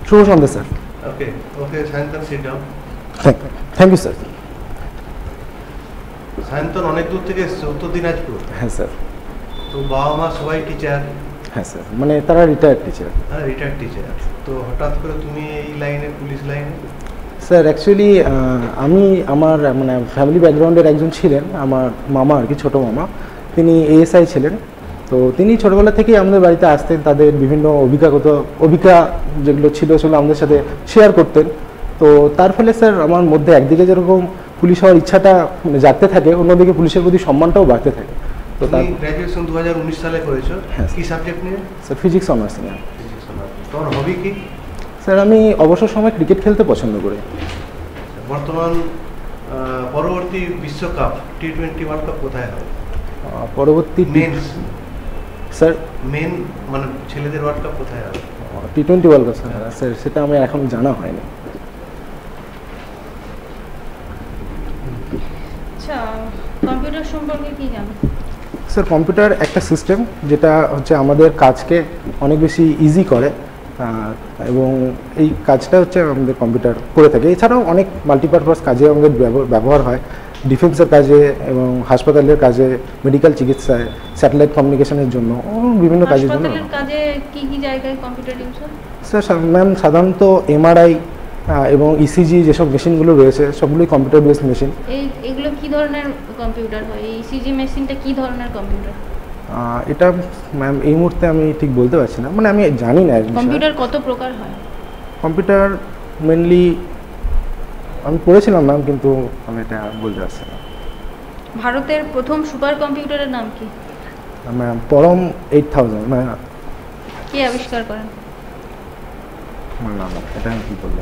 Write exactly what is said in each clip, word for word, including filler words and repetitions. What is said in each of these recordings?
শুভ সন্ধ্যা sir. Okay okay Sayantan, sit down. Thank you sir. Sayantan অনেক দূর থেকে এসছে, উত্তর দিনাজপুর। হ্যাঁ স্যার। তো বাবা মা সবাই টিচার? হ্যাঁ স্যার, মানে তারা রিটায়ার্ড টিচার। হ্যাঁ রিটায়ার্ড টিচার। তো হঠাৎ করে তুমি এই লাইনে, পুলিশ লাইনে? স্যার অ্যাকচুয়ালি আমি আমার মানে ফ্যামিলি ব্যাকগ্রাউন্ডের একজন ছিলেন, আমার মামা আর কি, ছোটো মামা, তিনি এএসআই ছিলেন। তো তিনি ছোটোবেলা থেকেই আমাদের বাড়িতে আসতেন, তাদের বিভিন্ন অভিজ্ঞাগত অভিজ্ঞতা যেগুলো ছিল সেগুলো আমাদের সাথে শেয়ার করতেন। তো তার ফলে স্যার আমার মধ্যে একদিকে যেরকম পুলিশ হওয়ার ইচ্ছাটা মানে জাগতে থাকে, অন্যদিকে পুলিশের প্রতি সম্মানটাও বাড়তে থাকে। তো তার গ্র্যাজুয়েশন দু হাজার উনিশ সালে করেছো? হ্যাঁ। কি সাবজেক্ট নিয়ে? স্যার ফিজিক্স অনার্স নিয়ে। তোমার হবি কি? স্যার আমি অবসর সময় ক্রিকেট খেলতে পছন্দ করি। বর্তমান পরবর্তী বিশ্বকাপ টি টোয়েন্টি ওয়ার্ল্ড কাপ কোথায় হয়? পরবর্তী মেন্স স্যার মেন মানে ছেলেদের ওয়ার্ল্ড কাপ কোথায় হবে? T twenty world cup sir sir সেটা আমার এখন জানা হয়নি। আচ্ছা, কম্পিউটার সম্পর্কে কি জানো? স্যার কম্পিউটার একটা সিস্টেম যেটা হচ্ছে আমাদের কাজকে অনেক বেশি ইজি করে, এবং এই কাজটা হচ্ছে আমাদের কম্পিউটার করে থাকে। এছাড়াও অনেক মাল্টিপারপাস কাজে আমাদের ব্যবহার হয়, ডিফেন্সের কাজে এবং হাসপাতালের কাজে, মেডিকেল চিকিৎসায়, স্যাটেলাইট কমিউনিকেশনের জন্য, বিভিন্ন কাজের জন্য। হাসপাতালের কাজে কি কি জায়গায় কম্পিউটার ইউজ হয়? স্যার ম্যাম সাধারণত এমআরআই এবং ইসিজি যেসব মেশিনগুলো রয়েছে সবগুলোই কম্পিউটার বেসড মেশিন। এই এগুলো কি ধরনের কম্পিউটার হয়? এই ইসিজি মেশিনটা কি ধরনের কম্পিউটার? এটা ম্যাম এই মুহূর্তে আমি ঠিক বলতে পারছি না, মানে আমি জানি না। কম্পিউটার কত প্রকার হয়? কম্পিউটার মেনলি আমি পড়েছিলাম ম্যাম, কিন্তু আমি এটা বলতে পারছি না। ভারতের প্রথম সুপার কম্পিউটারের নাম কি? ম্যাম পরম এইট থাউজেন্ড। মানে কে আবিষ্কার করেন? না না এটা আমি কী বললাম।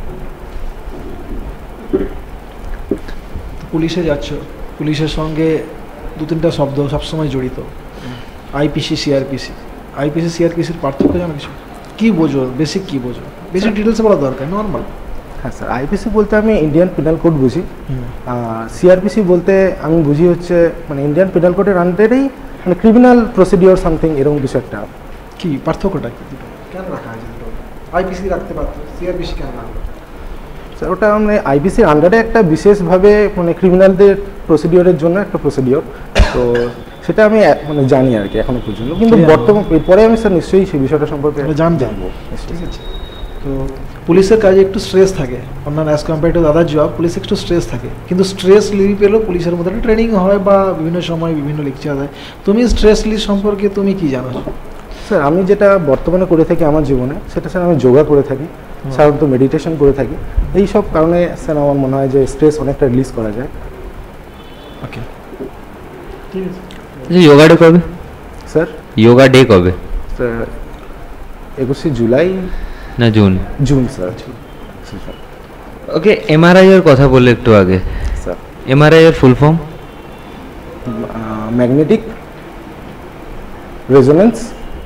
পুলিশে যাচ্ছ, পুলিশের সঙ্গে দু তিনটা শব্দ সবসময় জড়িত, আইপিসি, সিআরপিসি। আইপিসি সিআরপিসির পার্থক্য জানো কিছু? কী বোঝো, বেসিক কী বোঝো? বেসিক ডিটেলসে বলা দরকার, নর্মাল। হ্যাঁ স্যার, আইপিসি বলতে আমি ইন্ডিয়ান পিনাল কোড বুঝি, আর সিআরপিসি বলতে আমি বুঝি হচ্ছে মানে ইন্ডিয়ান পিনাল কোডের আন্ডারেই মানে ক্রিমিনাল প্রসিডিওর সামথিং এরকম কিছু একটা। কি পার্থক্যটা কি? কেন রাখা হয়েছে? আইপিসি রাখতে পারতো, সিআরপিসি কেন রাখলো? স্যার ওটা মানে আইপিসির আন্ডারে একটা বিশেষভাবে মানে ক্রিমিনালদের প্রসিডিওরের জন্য একটা প্রসিডিওর, তো সেটা আমি মানে জানি আর কি এখনো পর্যন্ত। কিন্তু বর্তমান পরে আমি স্যার নিশ্চয়ই সেই বিষয়টা সম্পর্কে জান জানবো। ঠিক আছে, তো পুলিশের কাজে একটু স্ট্রেস থাকে, অন্যান্য as compare to other job পুলিশে একটু স্ট্রেস থাকে, কিন্তু স্ট্রেস লিভ পেলেও পুলিশের মধ্যে একটা ট্রেনিং হয় বা বিভিন্ন সময় বিভিন্ন লেকচার হয়। তুমি স্ট্রেস লিভ সম্পর্কে তুমি কি জানো? স্যার আমি যেটা বর্তমানে করে থাকি আমার জীবনে, সেটা স্যার আমি যোগা করে থাকি, সাধারণত মেডিটেশন করে থাকি। এই সব কারণে স্যার আমার মনে হয় যে স্ট্রেস অনেকটা রিলিজ করা যায়। ওকে, ঠিক আছে। যোগা ডে কবে স্যার? যোগা ডে কবে? স্যার একুশে জুলাই না June? June sir. Okay, MRI এর কথা বললে একটু আগে। স্যার এমআরআই এর ফুল ফর্ম? ম্যাগনেটিক রেজোনেন্স,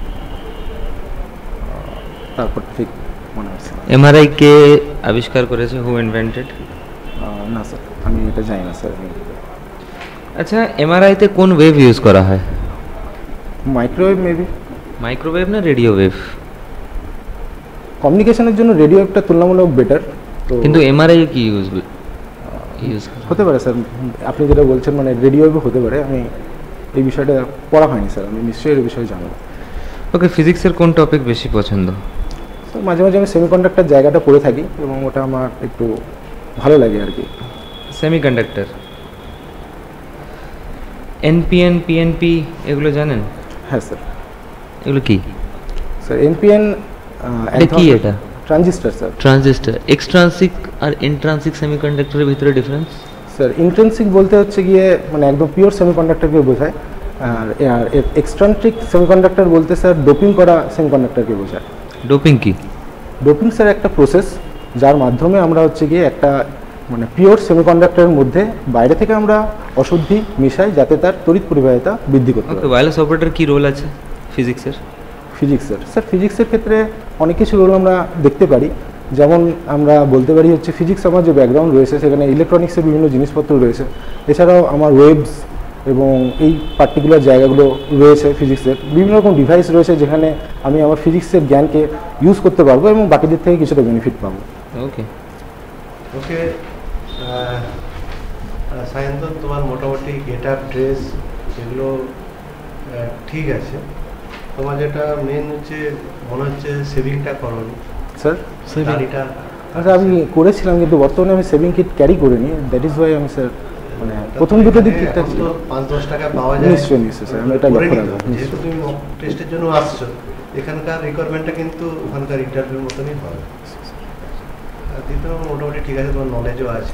তারপর ঠিক মনে হচ্ছে। এমআরআই কে আবিষ্কার করেছে? হু ইনভেন্টেড? না স্যার আমি এটা জানি না স্যার। আচ্ছা, এমআরআইতে কোন ওয়েভ ইউজ করা হয়? Microwave maybe. মাইক্রোওয়েভ না রেডিও ওয়েভ? কমিউনিকেশনের জন্য রেডিও ওয়েভটা তুলনামূলক বেটার। তো কিন্তু এমআরআই কি ইউজ ইউজ হতে পারে স্যার, আপনি যেটা বলছেন মানে রেডিও ওয়েভ হতে পারে। আমি এই বিষয়টা পড়া হয়নি স্যার, আমি নিশ্চয়ই এই বিষয়ে জানবো। ওকে, ফিজিক্সের কোন টপিক বেশি পছন্দ? তো মাঝে মাঝে আমি সেমিকন্ডাক্টর জায়গাটা পড়ে থাকি এবং ওটা আমার একটু ভালো লাগে আর কি। সেমিকন্ডাক্টর, এনপিএন, পিএনপি এগুলো জানেন? হ্যাঁ স্যার। এগুলো কি স্যার? এনপিএন কি? এটা ট্রানজিস্টর স্যার। ট্রানজিস্টর। এক্সট্রান্সিক আর ইন্ট্রান্সিক সেমিকন্ডাক্টরের ভিতরে ডিফারেন্স? স্যার ইন্ট্রিনসিক বলতে হচ্ছে গিয়ে মানে একদম পিওর সেমিকন্ডাক্টরকে বোঝায়, আর এক্সট্রান্সিক সেমিকন্ডাক্টর বলতে স্যার ডোপিং করা সেমিকন্ডাক্টরকে বোঝায়। ডোপিং কি? ডোপিং স্যার একটা প্রসেস যার মাধ্যমে আমরা হচ্ছে গিয়ে একটা মানে পিওর সেমিকন্ডাক্টরের মধ্যে বাইরে থেকে আমরা অশুদ্ধি মিশাই যাতে তার তড়িৎ পরিবাহিতা বৃদ্ধি করতে পারে। ওয়্যারলেস অপারেটর কি রোল আছে ফিজিক্সের? ফিজিক্সের স্যার ফিজিক্সের ক্ষেত্রে অনেক কিছু রোল আমরা দেখতে পারি, যেমন আমরা বলতে পারি হচ্ছে ফিজিক্স আমার যে ব্যাকগ্রাউন্ড রয়েছে সেখানে ইলেকট্রনিক্সের বিভিন্ন জিনিসপত্র রয়েছে, এছাড়াও আমার ওয়েভস এবং এই পার্টিকুলার জায়গাগুলো রয়েছে ফিজিক্সের, বিভিন্ন রকম ডিভাইস রয়েছে যেখানে আমি আমার ফিজিক্সের জ্ঞানকে ইউজ করতে পারবো এবং বাকিদের থেকে কিছুটা বেনিফিট পাবো। ওকে ওকে সায়ন্তন, তোমার মোটামুটি গেট আপ, ড্রেস এগুলো আহ, ঠিক আছে। তোমার যেটা মেন হচ্ছে মনে হচ্ছে সেভিংটা করোনি, স্যার Saving। দাড়িটা আচ্ছা আমি করেছিলাম কিন্তু বর্তমানে আমি সেভিং কিট ক্যারি করিনি, দ্যাট ইজ ওয়াই আমি স্যার মানে প্রথম দুটো দিক ঠিকঠাক এখন ছিল। তো পাঁচ দশ টাকা পাওয়া যায়। নিশ্চয়ই, নিশ্চয়ই স্যার, আমি এটা করে লক্ষ্য নিতে রাখবো, হবে। যেহেতু নিশ্চয়ই। তুমি মক টেস্টের জন্য আসছো, এখানকার রিকোয়ারমেন্টটা কিন্তু ওখানকার ইন্টারভিউর মতনই হবে। আর দ্বিতীয় মোটামুটি ঠিক আছে, তোমার নলেজও আছে।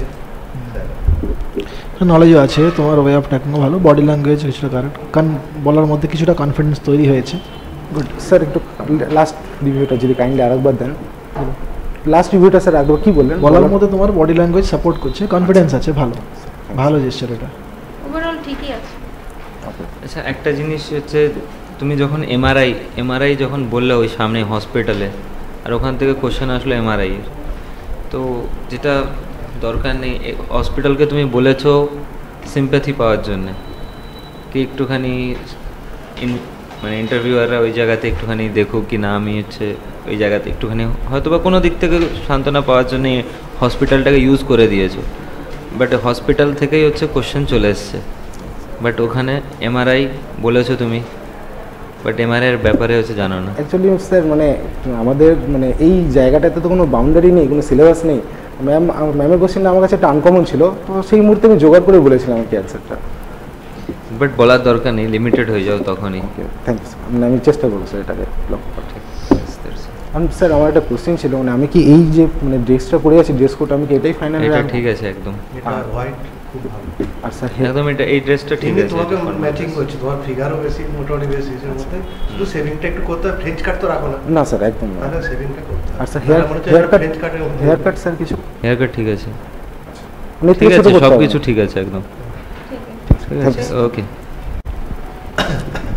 নলেজও আছে, তোমার ওয়ে অফ টকিংও ভালো, বডি ল্যাঙ্গুয়েজ কিছুটা কারেক্ট, কান বলার মধ্যে কিছুটা কনফিডেন্স তৈরি হয়েছে। গুড স্যার, একটু লাস্ট রিভিউটা যদি কাইন্ডলি আরেকবার দেন। লাস্ট রিভিউটা স্যার একবার কি বললেন? বলার মধ্যে তোমার বডি ল্যাঙ্গুয়েজ সাপোর্ট করছে, কনফিডেন্স আছে, ভালো ভালো জেস্চার এটা। ওভারঅল ঠিকই আছে। আচ্ছা একটা জিনিস হচ্ছে, তুমি যখন এমআরআই এমআরআই যখন বললে ওই সামনে হসপিটালে, আর ওখান থেকে কোশ্চেন আসলো এমআরআই এর, তো যেটা দরকার নেই, হসপিটালকে তুমি বলেছো সিম্প্যাথি পাওয়ার জন্যে, কি একটুখানি ইন- মানে ইন্টারভিউয়াররা ওই জায়গাতে একটুখানি দেখুক কি না আমি হচ্ছে ওই জায়গাতে একটুখানি হয়তো বা কোনো দিক থেকে সান্ত্বনা পাওয়ার জন্য হসপিটালটাকে ইউজ করে দিয়েছো, বাট হসপিটাল থেকেই হচ্ছে কোশ্চেন চলে এসছে, বাট ওখানে এমআরআই বলেছো তুমি, বাট এমআরআই এর ব্যাপারে হচ্ছে জানো না। অ্যাকচুয়ালি স্যার মানে আমাদের মানে এই জায়গাটাতে তো কোনো বাউন্ডারি নেই, কোনো সিলেবাস নেই। ম্যাম ম্যামের কোশ্চেনটা আমার কাছে একটা আনকমন ছিল, তো সেই মুহূর্তে আমি জোগাড় করে বলেছিলাম আর কি অ্যান্সারটা। বাট বলার দরকার নেই, লিমিটেড হয়ে যাও তখনই। ওকে, থ্যাংক ইউ স্যার, মানে আমি চেষ্টা করবো স্যার এটাকে লক্ষ্য করতে। Yes, that's it. আমি স্যার আমার একটা কোশ্চেন ছিল, মানে আমি কি এই যে মানে ড্রেসটা পরে আছি, ড্রেস কোড, আমি কি এটাই ফাইনাল? এটা ঠিক আছে একদম, এটা হোয়াইট খুব ভালো। আর স্যার একদম এটা এই ড্রেসটা ঠিক ঠিক আছে, তোমাকে এটা formal ম্যাচিং dress। করছে, তোমার ফিগারও বেশি, মোটামুটি বেশি এর মধ্যে। শুধু সেভিংটা একটু করতে হবে, ফ্রেঞ্চ কাট তো রাখো না, না স্যার একদম না। তাহলে সেভিংটা করতে হবে। আর স্যার হেয়ার মনে হচ্ছে হেয়ার কাট, ফ্রেঞ্চ কাটের মধ্যে হেয়ার কাট স্যার কিছু হেয়ার কাট ঠিক আছে, মানে এর ঠিক থেকে ছোট আছে করতে সব হবে কিছু না। ঠিক আছে একদম, ঠিক আছে। ঠিক Thank আছে you, sir. ওকে।